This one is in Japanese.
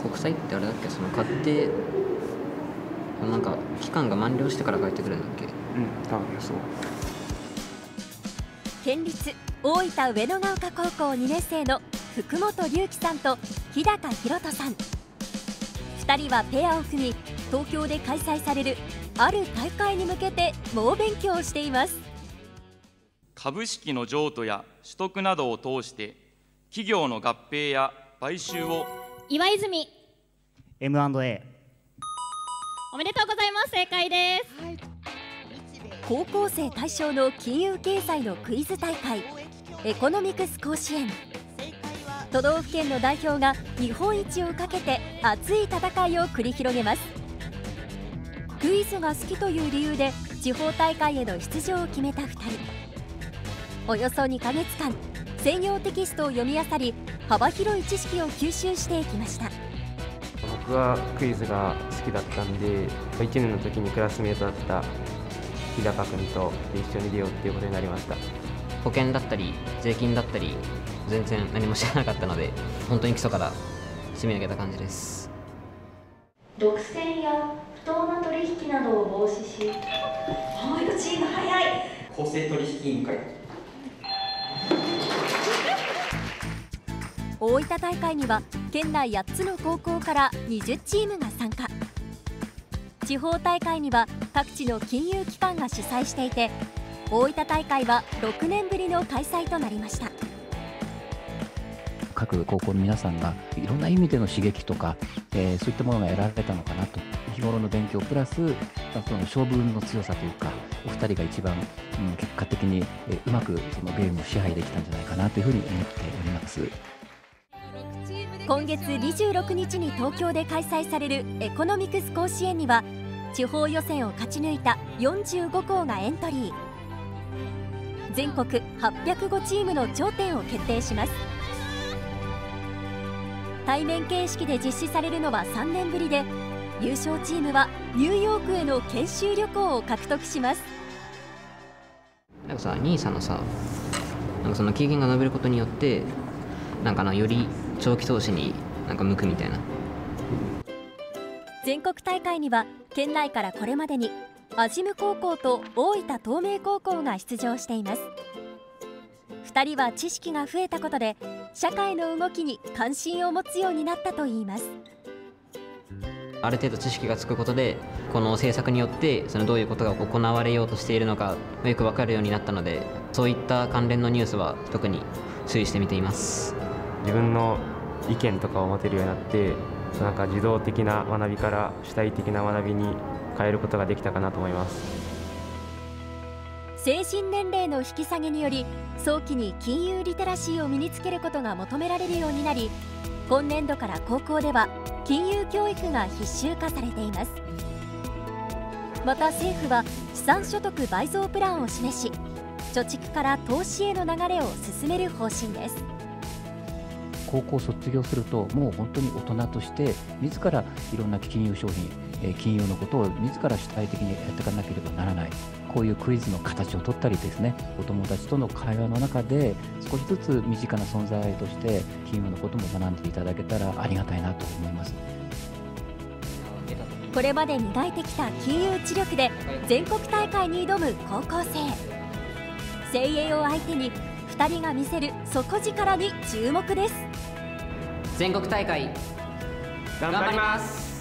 国債ってあれだっけ、その買ってなんか期間が満了してから帰ってくるんだっけ。 多分そう。 県立大分上野ヶ丘高校2年生の福本龍樹さんと日高博人さん、2人はペアを組み、東京で開催されるある大会に向けて猛勉強をしています。 株式の譲渡や取得などを通して企業の合併や買収を。 岩泉 M&A。 おめでとうございます。正解です、 高校生対象の金融経済のクイズ大会、エコノミクス甲子園。都道府県の代表が日本一をかけて熱い戦いを繰り広げます。クイズが好きという理由で地方大会への出場を決めた2人。およそ2ヶ月間、専用テキストを読み漁り、幅広い知識を吸収していきました。 僕はクイズが好きだったんで、1年の時にクラスメートだった日高君と一緒に出ようっていうことになりました。 保険だったり税金だったり全然何も知らなかったので、本当に基礎から積み上げた感じです。 独占や不当な取引などを防止し、ホワイトチーム早い。 公正取引委員会。 大分大会には県内8つの高校から20チームが参加。地方大会には各地の金融機関が主催していて、大分大会は6年ぶりの開催となりました。 各高校の皆さんがいろんな意味での刺激とか、そういったものが得られたのかなと。日頃の勉強プラス、その勝負運の強さというか、お二人が一番、結果的にうまくそのゲームを支配できたんじゃないかなというふうに思っております。 今月26日に東京で開催されるエコノミクス甲子園には、地方予選を勝ち抜いた45校がエントリー。全国805チームの頂点を決定します。対面形式で実施されるのは3年ぶりで、優勝チームはニューヨークへの研修旅行を獲得します。 なんかさ、NISAのさ、なんかその期限が延びることによってなんかより長期投資になんか向くみたいな。 全国大会には県内からこれまでに安心高校と大分東明高校が出場しています。2人は知識が増えたことで社会の動きに関心を持つようになったといいます。 ある程度知識がつくことで、この政策によってそのどういうことが行われようとしているのかよく分かるようになったので、そういった関連のニュースは特に注意して見ています。 自分の意見とかを持てるようになって、なんか受動的な学びから主体的な学びに変えることができたかなと思います。 成人年齢の引き下げにより、早期に金融リテラシーを身につけることが求められるようになり、今年度から高校では金融教育が必修化されています。また政府は資産所得倍増プランを示し、貯蓄から投資への流れを進める方針です。 高校を卒業すると、もう本当に大人として自らいろんな金融商品、金融のことを自ら主体的にやっていかなければならない。こういうクイズの形を取ったりですね、お友達との会話の中で少しずつ身近な存在として金融のことも学んでいただけたらありがたいなと思います。 これまで磨いてきた金融知力で全国大会に挑む高校生。精鋭を相手に2人が見せる底力に注目です。 全国大会頑張ります。